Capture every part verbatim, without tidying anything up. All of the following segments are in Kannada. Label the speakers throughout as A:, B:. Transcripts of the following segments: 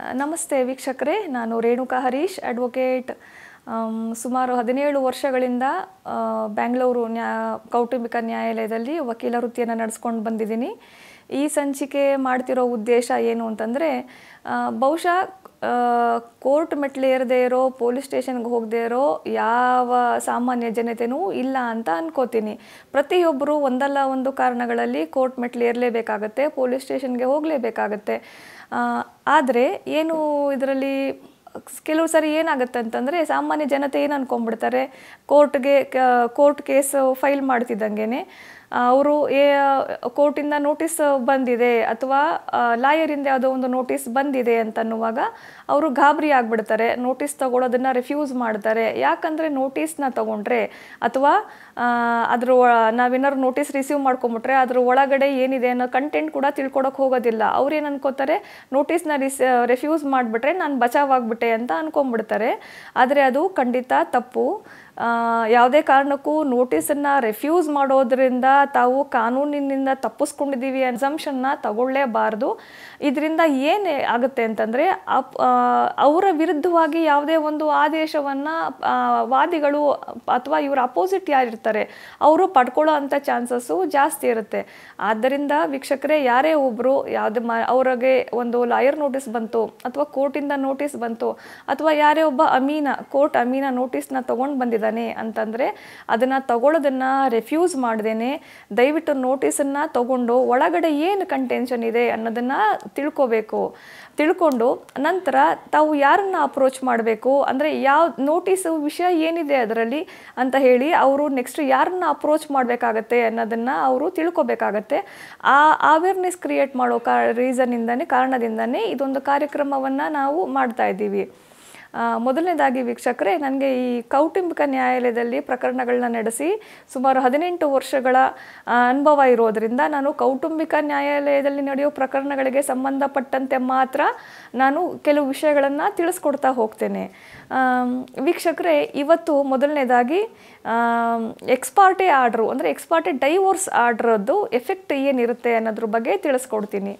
A: ನಮಸ್ತೆ ವೀಕ್ಷಕರೇ, ನಾನು ರೇಣುಕಾ ಹರೀಶ್, ಅಡ್ವೊಕೇಟ್. ಸುಮಾರು ಹದಿನೇಳು ವರ್ಷಗಳಿಂದ ಬೆಂಗಳೂರು ನ್ಯಾ ಕೌಟುಂಬಿಕ ನ್ಯಾಯಾಲಯದಲ್ಲಿ ವಕೀಲ ವೃತ್ತಿಯನ್ನು ನಡೆಸ್ಕೊಂಡು ಬಂದಿದ್ದೀನಿ. ಈ ಸಂಚಿಕೆ ಮಾಡ್ತಿರೋ ಉದ್ದೇಶ ಏನು ಅಂತಂದರೆ, ಬಹುಶಃ ಕೋರ್ಟ್ ಮೆಟ್ಲು ಏರದೇ ಇರೋ, ಪೊಲೀಸ್ ಸ್ಟೇಷನ್ಗೆ ಹೋಗದೇ ಇರೋ ಯಾವ ಸಾಮಾನ್ಯ ಜನತೆಯೂ ಇಲ್ಲ ಅಂತ ಅನ್ಕೋತೀನಿ. ಪ್ರತಿಯೊಬ್ಬರು ಒಂದಲ್ಲ ಒಂದು ಕಾರಣಗಳಲ್ಲಿ ಕೋರ್ಟ್ ಮೆಟ್ಲು ಏರಲೇಬೇಕಾಗತ್ತೆ, ಪೊಲೀಸ್ ಸ್ಟೇಷನ್ಗೆ ಹೋಗಲೇಬೇಕಾಗತ್ತೆ. ಆದರೆ ಏನು ಇದರಲ್ಲಿ ಕೆಲವು ಸರಿ ಏನಾಗುತ್ತೆ ಅಂತಂದರೆ, ಸಾಮಾನ್ಯ ಜನತೆ ಏನು ಅಂದ್ಕೊಂಡ್ಬಿಡ್ತಾರೆ, ಕೋರ್ಟ್ಗೆ ಕೋರ್ಟ್ ಕೇಸ್ ಫೈಲ್ ಮಾಡ್ತಿದ್ದಂಗೆ ಅವರು ಏ ಕೋರ್ಟಿಂದ ನೋಟಿಸ್ ಬಂದಿದೆ ಅಥವಾ ಲಾಯರಿಂದ ಯಾವುದೋ ಒಂದು ನೋಟಿಸ್ ಬಂದಿದೆ ಅಂತನ್ನುವಾಗ ಅವರು ಗಾಬರಿ ಆಗಿಬಿಡ್ತಾರೆ. ನೋಟಿಸ್ ತಗೊಳ್ಳೋದನ್ನು ರಿಫ್ಯೂಸ್ ಮಾಡ್ತಾರೆ. ಯಾಕಂದರೆ ನೋಟಿಸ್ನ ತಗೊಂಡ್ರೆ ಅಥವಾ ಅದ್ರ ನಾವೇನಾದ್ರು ನೋಟಿಸ್ ರಿಸೀವ್ ಮಾಡ್ಕೊಂಬಿಟ್ರೆ ಅದ್ರ ಒಳಗಡೆ ಏನಿದೆ ಅನ್ನೋ ಕಂಟೆಂಟ್ ಕೂಡ ತಿಳ್ಕೊಳಕ್ಕೆ ಹೋಗೋದಿಲ್ಲ. ಅವ್ರು ಏನು ಅನ್ಕೋತಾರೆ, ನೋಟಿಸ್ನ ರಿಸ್ ರಿಫ್ಯೂಸ್ ಮಾಡಿಬಿಟ್ರೆ ನಾನು ಬಚಾವಾಗ್ಬಿಟ್ಟೆ ಅಂತ ಅನ್ಕೊಂಡ್ಬಿಡ್ತಾರೆ. ಆದರೆ ಅದು ಖಂಡಿತ ತಪ್ಪು. ಯಾವುದೇ ಕಾರಣಕ್ಕೂ ನೋಟಿಸನ್ನು ರಿಫ್ಯೂಸ್ ಮಾಡೋದ್ರಿಂದ ತಾವು ಕಾನೂನಿನಿಂದ ತಪ್ಪಿಸ್ಕೊಂಡಿದ್ದೀವಿ ಅಸಂಪ್ಷನ್ನ ತಗೊಳ್ಳೇಬಾರ್ದು. ಇದರಿಂದ ಏನು ಆಗುತ್ತೆ ಅಂತಂದರೆ, ಅವರ ವಿರುದ್ಧವಾಗಿ ಯಾವುದೇ ಒಂದು ಆದೇಶವನ್ನು ವಾದಿಗಳು ಅಥವಾ ಇವರ ಅಪೋಸಿಟ್ ಯಾರಿರ್ತಾರೆ ಅವರು ಪಡ್ಕೊಳ್ಳೋ ಅಂಥ ಚಾನ್ಸಸ್ಸು ಜಾಸ್ತಿ ಇರುತ್ತೆ. ಆದ್ದರಿಂದ ವೀಕ್ಷಕರೇ, ಯಾರೇ ಒಬ್ಬರು ಯಾವುದೇ ಮ ಅವ್ರಿಗೆ ಒಂದು ಲಾಯರ್ ನೋಟಿಸ್ ಬಂತು ಅಥವಾ ಕೋರ್ಟಿಂದ ನೋಟಿಸ್ ಬಂತು ಅಥವಾ ಯಾರೇ ಒಬ್ಬ ಅಮೀನ ಕೋರ್ಟ್ ಅಮೀನ ನೋಟಿಸ್ನ ತೊಗೊಂಡು ಬಂದಿದ್ದಾರೆ ಅಂತಂದರೆ, ಅದನ್ನು ತಗೊಳ್ಳೋದನ್ನು ರಿಫ್ಯೂಸ್ ಮಾಡ್ದೇನೆ ದಯವಿಟ್ಟು ನೋಟಿಸನ್ನು ತಗೊಂಡು ಒಳಗಡೆ ಏನು ಕಂಟೆನ್ಷನ್ ಇದೆ ಅನ್ನೋದನ್ನು ತಿಳ್ಕೋಬೇಕು. ತಿಳ್ಕೊಂಡು ನಂತರ ತಾವು ಯಾರನ್ನು ಅಪ್ರೋಚ್ ಮಾಡಬೇಕು, ಅಂದರೆ ಯಾವ ನೋಟಿಸು ವಿಷಯ ಏನಿದೆ ಅದರಲ್ಲಿ ಅಂತ ಹೇಳಿ ಅವರು ನೆಕ್ಸ್ಟ್ ಯಾರನ್ನು ಅಪ್ರೋಚ್ ಮಾಡಬೇಕಾಗತ್ತೆ ಅನ್ನೋದನ್ನು ಅವರು ತಿಳ್ಕೊಬೇಕಾಗತ್ತೆ. ಆ ಅವೇರ್ನೆಸ್ ಕ್ರಿಯೇಟ್ ಮಾಡೋ ಕಾ ರೀಸನ್ನಿಂದನೇ ಕಾರಣದಿಂದನೇ ಇದೊಂದು ಕಾರ್ಯಕ್ರಮವನ್ನು ನಾವು ಮಾಡ್ತಾ ಇದ್ದೀವಿ. ಮೊದಲನೇದಾಗಿ ವೀಕ್ಷಕರೇ, ನನಗೆ ಈ ಕೌಟುಂಬಿಕ ನ್ಯಾಯಾಲಯದಲ್ಲಿ ಪ್ರಕರಣಗಳನ್ನ ನಡೆಸಿ ಸುಮಾರು ಹದಿನೆಂಟು ವರ್ಷಗಳ ಅನುಭವ ಇರೋದರಿಂದ ನಾನು ಕೌಟುಂಬಿಕ ನ್ಯಾಯಾಲಯದಲ್ಲಿ ನಡೆಯೋ ಪ್ರಕರಣಗಳಿಗೆ ಸಂಬಂಧಪಟ್ಟಂತೆ ಮಾತ್ರ ನಾನು ಕೆಲವು ವಿಷಯಗಳನ್ನು ತಿಳಿಸ್ಕೊಡ್ತಾ ಹೋಗ್ತೇನೆ. ವೀಕ್ಷಕರೇ, ಇವತ್ತು ಮೊದಲನೇದಾಗಿ ಎಕ್ಸ್ಪಾರ್ಟೆ ಆರ್ಡ್ರು ಅಂದರೆ ಎಕ್ಸ್ಪಾರ್ಟೆ ಡೈವೋರ್ಸ್ ಆರ್ಡ್ರದ್ದು ಎಫೆಕ್ಟ್ ಏನಿರುತ್ತೆ ಅನ್ನೋದ್ರ ಬಗ್ಗೆ ತಿಳಿಸ್ಕೊಡ್ತೀನಿ.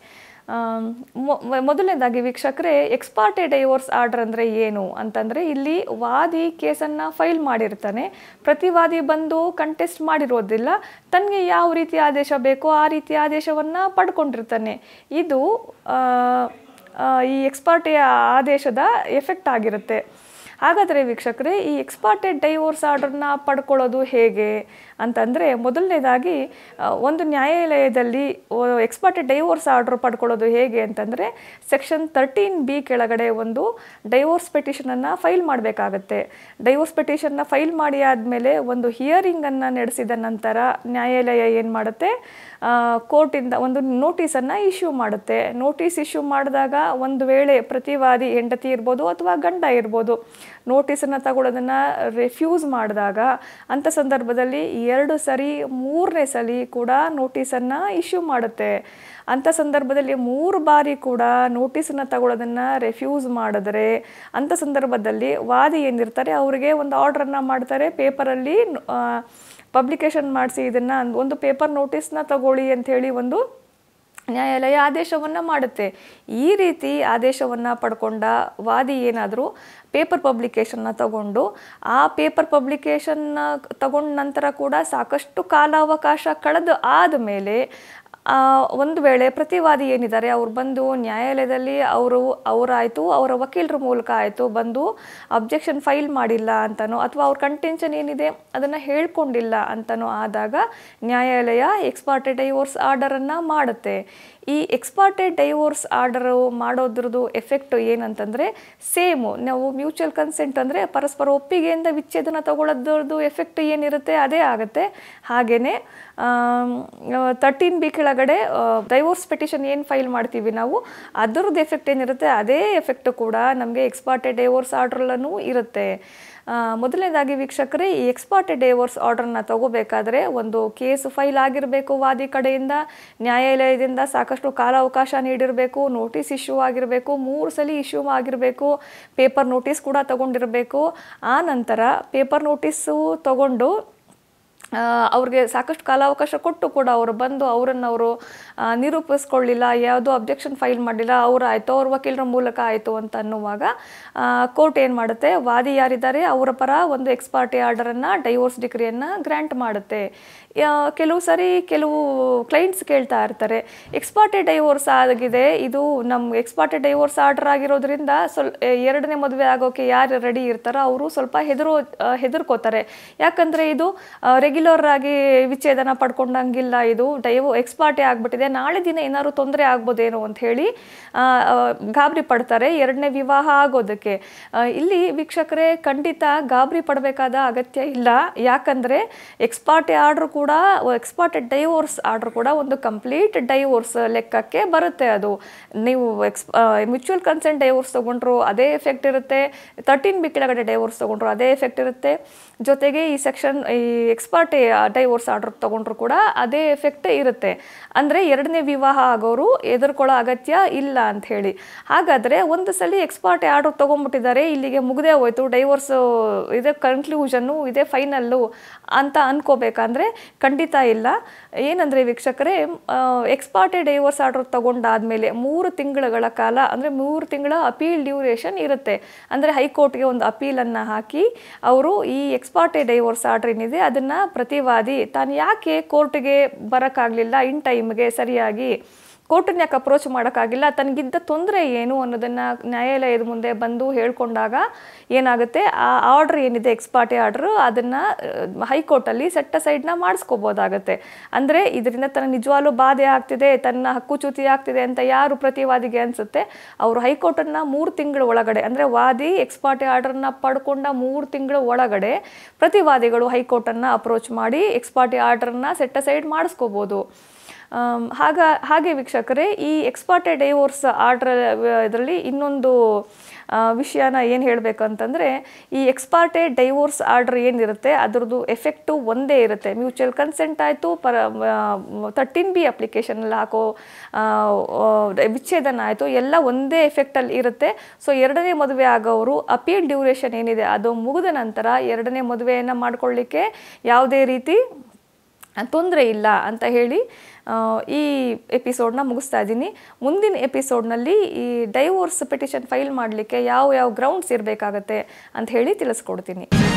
A: ಮೊದಲನೇದಾಗಿ ವೀಕ್ಷಕರೇ, ಎಕ್ಸ್ಪಾರ್ಟೆ ಡೈವೋರ್ಸ್ ಆರ್ಡರ್ ಅಂದರೆ ಏನು ಅಂತಂದರೆ, ಇಲ್ಲಿ ವಾದಿ ಕೇಸನ್ನು ಫೈಲ್ ಮಾಡಿರ್ತಾನೆ. ಪ್ರತಿವಾದಿ ಬಂದು ಕಂಟೆಸ್ಟ್ ಮಾಡಿರೋದಿಲ್ಲ, ತನಗೆ ಯಾವ ರೀತಿ ಆದೇಶ ಬೇಕೋ ಆ ರೀತಿ ಆದೇಶವನ್ನು ಪಡ್ಕೊಂಡಿರ್ತಾನೆ. ಇದು ಈ ಎಕ್ಸ್ಪಾರ್ಟೆ ಆದೇಶದ ಎಫೆಕ್ಟ್ ಆಗಿರುತ್ತೆ. ಹಾಗಾದರೆ ವೀಕ್ಷಕರೇ, ಈ ಎಕ್ಸ್ಪಾರ್ಟೆಡ್ ಡೈವೋರ್ಸ್ ಆರ್ಡರ್ನ ಪಡ್ಕೊಳ್ಳೋದು ಹೇಗೆ ಅಂತಂದರೆ, ಮೊದಲನೇದಾಗಿ ಒಂದು ನ್ಯಾಯಾಲಯದಲ್ಲಿ ಎಕ್ಸ್ಪಾರ್ಟೆಡ್ ಡೈವೋರ್ಸ್ ಆರ್ಡರ್ ಪಡ್ಕೊಳ್ಳೋದು ಹೇಗೆ ಅಂತಂದರೆ, ಸೆಕ್ಷನ್ ತರ್ಟೀನ್ ಬಿ ಕೆಳಗಡೆ ಒಂದು ಡೈವೋರ್ಸ್ ಪೆಟಿಷನನ್ನು ಫೈಲ್ ಮಾಡಬೇಕಾಗತ್ತೆ. ಡೈವೋರ್ಸ್ ಪೆಟಿಷನ್ನ ಫೈಲ್ ಮಾಡಿ ಆದಮೇಲೆ ಒಂದು ಹಿಯರಿಂಗನ್ನು ನಡೆಸಿದ ನಂತರ ನ್ಯಾಯಾಲಯ ಏನು ಮಾಡುತ್ತೆ, ಕೋರ್ಟಿಂದ ಒಂದು ನೋಟಿಸನ್ನು ಇಶ್ಯೂ ಮಾಡುತ್ತೆ. ನೋಟಿಸ್ ಇಶ್ಯೂ ಮಾಡಿದಾಗ ಒಂದು ವೇಳೆ ಪ್ರತಿವಾದಿ ಹೆಂಡತಿ ಇರ್ಬೋದು ಅಥವಾ ಗಂಡ ಇರ್ಬೋದು ನೋಟಿಸನ್ನು ತಗೊಳ್ಳೋದನ್ನು ರಿಫ್ಯೂಸ್ ಮಾಡಿದಾಗ ಅಂಥ ಸಂದರ್ಭದಲ್ಲಿ ಎರಡು ಸರಿ ಮೂರನೇ ಸಲ ಕೂಡ ನೋಟಿಸನ್ನು ಇಶ್ಯೂ ಮಾಡುತ್ತೆ. ಅಂಥ ಸಂದರ್ಭದಲ್ಲಿ ಮೂರು ಬಾರಿ ಕೂಡ ನೋಟಿಸನ್ನು ತಗೊಳ್ಳೋದನ್ನು ರಿಫ್ಯೂಸ್ ಮಾಡಿದ್ರೆ ಅಂಥ ಸಂದರ್ಭದಲ್ಲಿ ವಾದಿ ಏನಿರ್ತಾರೆ ಅವರಿಗೆ ಒಂದು ಆರ್ಡ್ರನ್ನು ಮಾಡ್ತಾರೆ, ಪೇಪರಲ್ಲಿ ಪಬ್ಲಿಕೇಶನ್ ಮಾಡಿಸಿ ಇದನ್ನು ಒಂದು ಪೇಪರ್ ನೋಟಿಸ್ನ ತಗೊಳ್ಳಿ ಅಂಥೇಳಿ ಒಂದು ನ್ಯಾಯಾಲಯ ಆದೇಶವನ್ನು ಮಾಡುತ್ತೆ. ಈ ರೀತಿ ಆದೇಶವನ್ನು ಪಡ್ಕೊಂಡ ವಾದಿ ಏನಾದರೂ ಪೇಪರ್ ಪಬ್ಲಿಕೇಶನ್ನ ತಗೊಂಡು ಆ ಪೇಪರ್ ಪಬ್ಲಿಕೇಶನ್ನ ತಗೊಂಡ ನಂತರ ಕೂಡ ಸಾಕಷ್ಟು ಕಾಲಾವಕಾಶ ಕಳೆದು ಆದಮೇಲೆ ಒಂದು ವೇಳೆ ಪ್ರತಿವಾದಿ ಏನಿದ್ದಾರೆ ಅವ್ರು ಬಂದು ನ್ಯಾಯಾಲಯದಲ್ಲಿ ಅವರು ಅವರಾಯಿತು ಅವರ ವಕೀಲರ ಮೂಲಕ ಆಯಿತು ಬಂದು ಅಬ್ಜೆಕ್ಷನ್ ಫೈಲ್ ಮಾಡಿಲ್ಲ ಅಂತನೋ ಅಥವಾ ಅವ್ರ ಕಂಟೆನ್ಷನ್ ಏನಿದೆ ಅದನ್ನು ಹೇಳ್ಕೊಂಡಿಲ್ಲ ಅಂತನೋ ಆದಾಗ ನ್ಯಾಯಾಲಯ ಎಕ್ಸ್ಪಾರ್ಟೆ ಡೈವೋರ್ಸ್ ಆರ್ಡರನ್ನು ಮಾಡುತ್ತೆ. ಈ ಎಕ್ಸ್ಪಾರ್ಟೆ ಡೈವೋರ್ಸ್ ಆರ್ಡರು ಮಾಡೋದ್ರದ್ದು ಎಫೆಕ್ಟು ಏನಂತಂದರೆ, ಸೇಮು ನಾವು ಮ್ಯೂಚುವಲ್ ಕನ್ಸೆಂಟ್ ಅಂದರೆ ಪರಸ್ಪರ ಒಪ್ಪಿಗೆಯಿಂದ ವಿಚ್ಛೇದನ ತಗೊಳ್ಳೋದ್ರದ್ದು ಎಫೆಕ್ಟ್ ಏನಿರುತ್ತೆ ಅದೇ ಆಗುತ್ತೆ. ಹಾಗೆಯೇ ತರ್ಟೀನ್ ಬಿ ಕೆಳಗಡೆ ಡೈವೋರ್ಸ್ ಪೆಟಿಷನ್ ಏನು ಫೈಲ್ ಮಾಡ್ತೀವಿ ನಾವು ಅದರದ್ದು ಎಫೆಕ್ಟ್ ಏನಿರುತ್ತೆ ಅದೇ ಎಫೆಕ್ಟು ಕೂಡ ನಮಗೆ ಎಕ್ಸ್ಪಾರ್ಟೆ ಡೈವೋರ್ಸ್ ಆರ್ಡ್ರಲ್ಲೂ ಇರುತ್ತೆ. ಮೊದಲನೇದಾಗಿ ವೀಕ್ಷಕರೇ, ಈ ಎಕ್ಸ್ಪಾರ್ಟೆ ಡೈವೋರ್ಸ್ ಆರ್ಡರ್ನ ತಗೋಬೇಕಾದ್ರೆ ಒಂದು ಕೇಸು ಫೈಲ್ ಆಗಿರಬೇಕು, ವಾದಿ ಕಡೆಯಿಂದ ನ್ಯಾಯಾಲಯದಿಂದ ಸಾಕಷ್ಟು ಕಾಲಾವಕಾಶ ನೀಡಿರಬೇಕು, ನೋಟಿಸ್ ಇಶ್ಯೂ ಆಗಿರಬೇಕು, ಮೂರು ಸಲ ಇಶ್ಯೂ ಆಗಿರಬೇಕು, ಪೇಪರ್ ನೋಟಿಸ್ ಕೂಡ ತಗೊಂಡಿರಬೇಕು. ಆ ನಂತರ ಪೇಪರ್ ನೋಟಿಸ್ಸು ತಗೊಂಡು ಅವ್ರಿಗೆ ಸಾಕಷ್ಟು ಕಾಲಾವಕಾಶ ಕೊಟ್ಟು ಕೂಡ ಅವರು ಬಂದು ಅವರನ್ನು ಅವರು ನಿರೂಪಿಸ್ಕೊಳ್ಳಿಲ್ಲ, ಯಾವುದೋ ಅಬ್ಜೆಕ್ಷನ್ ಫೈಲ್ ಮಾಡಲಿಲ್ಲ, ಅವರು ಆಯಿತು ಅವ್ರ ವಕೀಲರ ಮೂಲಕ ಆಯಿತು ಅಂತ ಅನ್ನುವಾಗ ಕೋರ್ಟ್ ಏನು ಮಾಡುತ್ತೆ, ವಾದಿ ಯಾರಿದ್ದಾರೆ ಅವರ ಪರ ಒಂದು ಎಕ್ಸ್ ಪಾರ್ಟಿ ಆರ್ಡರನ್ನು, ಡೈವೋರ್ಸ್ ಡಿಗ್ರಿಯನ್ನು ಗ್ರ್ಯಾಂಟ್ ಮಾಡುತ್ತೆ. ಕೆಲವು ಸರಿ ಕೆಲವು ಕ್ಲೈಂಟ್ಸ್ ಕೇಳ್ತಾ ಇರ್ತಾರೆ, ಎಕ್ಸ್ ಪಾರ್ಟಿ ಡೈವೋರ್ಸ್ ಆಗಿದೆ, ಇದು ನಮ್ಮ ಎಕ್ಸ್ ಪಾರ್ಟಿ ಡೈವೋರ್ಸ್ ಆರ್ಡರ್ ಆಗಿರೋದ್ರಿಂದ ಸ್ವಲ್ಪ ಎರಡನೇ ಮದುವೆ ಆಗೋಕ್ಕೆ ಯಾರು ರೆಡಿ ಇರ್ತಾರೋ ಅವರು ಸ್ವಲ್ಪ ಹೆದರೋ ಹೆದರ್ಕೋತಾರೆ. ಯಾಕಂದರೆ ಇದು ರೆಗ್ಯುಲರ್ ಆಗಿ ವಿಚ್ಛೇದನ ಪಡ್ಕೊಂಡಂಗಿಲ್ಲ, ಇದು ಡೈವೋ ಎಕ್ಸ್ ಪಾರ್ಟಿ ಆಗಿಬಿಟ್ಟಿದೆ, ನಾಳೆ ದಿನ ಏನಾದ್ರು ತೊಂದರೆ ಆಗ್ಬೋದೇನೋ ಅಂತ ಹೇಳಿ ಗಾಬರಿ ಪಡ್ತಾರೆ ಎರಡನೇ ವಿವಾಹ ಆಗೋದಕ್ಕೆ. ಇಲ್ಲಿ ವೀಕ್ಷಕರೇ ಖಂಡಿತ ಗಾಬರಿ ಪಡಬೇಕಾದ ಅಗತ್ಯ ಇಲ್ಲ. ಯಾಕಂದರೆ ಎಕ್ಸ್ ಪಾರ್ಟಿ ಆರ್ಡ್ರ್ ಕೂಡ ಎಕ್ಸ್ ಪಾರ್ಟಿ ಡೈವೋರ್ಸ್ ಆರ್ಡ್ರ್ ಕೂಡ ಒಂದು ಕಂಪ್ಲೀಟ್ ಡೈವೋರ್ಸ್ ಲೆಕ್ಕಕ್ಕೆ ಬರುತ್ತೆ. ಅದು ನೀವು ಎಕ್ಸ್ ಮ್ಯೂಚುವಲ್ ಕನ್ಸೆಂಟ್ ಡೈವೋರ್ಸ್ ತೊಗೊಂಡ್ರು ಅದೇ ಎಫೆಕ್ಟ್ ಇರುತ್ತೆ, ತರ್ಟೀನ್ ಬಿ ಕೆಳಗಡೆ ಡೈವೋರ್ಸ್ ತೊಗೊಂಡ್ರು ಅದೇ ಎಫೆಕ್ಟ್ ಇರುತ್ತೆ. ಜೊತೆಗೆ ಈ ಸೆಕ್ಷನ್ ಈ ಎಕ್ಸ್ ಪಾರ್ಟಿ ಡೈವೋರ್ಸ್ ಆರ್ಡರ್ ತೊಗೊಂಡ್ರು ಕೂಡ ಅದೇ ಎಫೆಕ್ಟ್ ಇರುತ್ತೆ. ಅಂದರೆ ಎರಡನೇ ವಿವಾಹ ಆಗೋರು ಎದುರ್ಕೊಳ್ಳೋ ಅಗತ್ಯ ಇಲ್ಲ ಅಂತ ಹೇಳಿ. ಹಾಗಾದರೆ ಒಂದು ಸಲ ಎಕ್ಸ್ ಪಾರ್ಟಿ ಆರ್ಡರ್ ತೊಗೊಂಡ್ಬಿಟ್ಟಿದ್ದಾರೆ, ಇಲ್ಲಿಗೆ ಮುಗಿದೇ ಹೋಯ್ತು, ಡೈವೋರ್ಸ್ ಇದೇ ಕನ್ಕ್ಲೂಷನ್ನು ಇದೇ ಫೈನಲ್ಲು ಅಂತ ಅನ್ಕೋಬೇಕಂದ್ರೆ ಖಂಡಿತ ಇಲ್ಲ. ಏನಂದರೆ ವೀಕ್ಷಕರೇ, ಎಕ್ಸ್ ಪಾರ್ಟಿ ಡೈವೋರ್ಸ್ ಆರ್ಡರ್ ತೊಗೊಂಡಾದ್ಮೇಲೆ ಮೂರು ತಿಂಗಳುಗಳ ಕಾಲ ಅಂದರೆ ಮೂರು ತಿಂಗಳ ಅಪೀಲ್ ಡ್ಯೂರೇಷನ್ ಇರುತ್ತೆ. ಅಂದರೆ ಹೈಕೋರ್ಟ್ಗೆ ಒಂದು ಅಪೀಲನ್ನು ಹಾಕಿ ಅವರು ಈ ಎಕ್ಸ್ ಪಾರ್ಟಿ ಡೈವೋರ್ಸ್ ಆರ್ಡರ್ ಏನಿದೆ ಅದನ್ನು ಪ್ರತಿವಾದಿ ತಾನು ಯಾಕೆ ಕೋರ್ಟ್ಗೆ ಬರೋಕ್ಕಾಗಲಿಲ್ಲ ಇನ್ ಟೈಮ್ಗೆ ಸರಿಯಾಗಿ, ಕೋರ್ಟನ್ನ ಯಾಕೆ ಅಪ್ರೋಚ್ ಮಾಡೋಕ್ಕಾಗಿಲ್ಲ, ತನಗಿದ್ದ ತೊಂದರೆ ಏನು ಅನ್ನೋದನ್ನು ನ್ಯಾಯಾಲಯದ ಮುಂದೆ ಬಂದು ಹೇಳ್ಕೊಂಡಾಗ ಏನಾಗುತ್ತೆ, ಆ ಆರ್ಡ್ರ್ ಏನಿದೆ ಎಕ್ಸ್ ಪಾರ್ಟಿ ಆರ್ಡ್ರು ಅದನ್ನು ಹೈಕೋರ್ಟಲ್ಲಿ ಸೆಟ್ ಅಸೈಡ್ನ ಮಾಡಿಸ್ಕೋಬೋದಾಗತ್ತೆ. ಅಂದರೆ ಇದರಿಂದ ತನ್ನ ನಿಜವಾಗ್ಲೂ ಬಾಧೆ ಆಗ್ತಿದೆ, ತನ್ನ ಹಕ್ಕುಚ್ಯುತಿ ಆಗ್ತಿದೆ ಅಂತ ಯಾರು ಪ್ರತಿವಾದಿಗೆ ಅನಿಸುತ್ತೆ, ಅವರು ಹೈಕೋರ್ಟನ್ನು ಮೂರು ತಿಂಗಳ ಒಳಗಡೆ ಅಂದರೆ ವಾದಿ ಎಕ್ಸ್ ಪಾರ್ಟಿ ಆರ್ಡ್ರನ್ನ ಪಡ್ಕೊಂಡ ಮೂರು ತಿಂಗಳ ಒಳಗಡೆ ಪ್ರತಿವಾದಿಗಳು ಹೈಕೋರ್ಟನ್ನು ಅಪ್ರೋಚ್ ಮಾಡಿ ಎಕ್ಸ್ ಪಾರ್ಟಿ ಆರ್ಡ್ರನ್ನ ಸೆಟ್ ಅಸೈಡ್ ಮಾಡಿಸ್ಕೋಬೋದು. ಹಾಗ ಹಾಗೆ ವೀಕ್ಷಕರೇ, ಈ ಎಕ್ಸ್ ಪಾರ್ಟಿ ಡೈವೋರ್ಸ್ ಆರ್ಡ್ರ್ ಇದರಲ್ಲಿ ಇನ್ನೊಂದು ವಿಷಯನ ಏನು ಹೇಳಬೇಕಂತಂದರೆ, ಈ ಎಕ್ಸ್ ಪಾರ್ಟಿ ಡೈವೋರ್ಸ್ ಆರ್ಡ್ರ್ ಏನಿರುತ್ತೆ ಅದರದ್ದು ಎಫೆಕ್ಟು ಒಂದೇ ಇರುತ್ತೆ. ಮ್ಯೂಚುವಲ್ ಕನ್ಸೆಂಟ್ ಆಯಿತು, ಪರ ತರ್ಟೀನ್ ಬಿ ಅಪ್ಲಿಕೇಶನಲ್ಲಿ ಹಾಕೋ ವಿಚ್ಛೇದನ ಆಯಿತು, ಎಲ್ಲ ಒಂದೇ ಎಫೆಕ್ಟಲ್ಲಿ ಇರುತ್ತೆ. ಸೊ ಎರಡನೇ ಮದುವೆ ಆಗೋರು ಅಪೀಲ್ ಡ್ಯೂರೇಷನ್ ಏನಿದೆ ಅದು ಮುಗಿದ ನಂತರ ಎರಡನೇ ಮದುವೆಯನ್ನು ಮಾಡ್ಕೊಳ್ಳಿಕ್ಕೆ ಯಾವುದೇ ರೀತಿ ತೊಂದರೆ ಇಲ್ಲ ಅಂತ ಹೇಳಿ ಈ ಎಪಿಸೋಡ್ನ ಮುಗಿಸ್ತಾ ಇದ್ದೀನಿ. ಮುಂದಿನ ಎಪಿಸೋಡ್ನಲ್ಲಿ ಈ ಡೈವೋರ್ಸ್ ಪಿಟಿಷನ್ ಫೈಲ್ ಮಾಡಲಿಕ್ಕೆ ಯಾವ ಯಾವ ಗ್ರೌಂಡ್ಸ್ ಇರಬೇಕಾಗತ್ತೆ ಅಂತ ಹೇಳಿ ತಿಳಿಸ್ಕೊಡ್ತೀನಿ.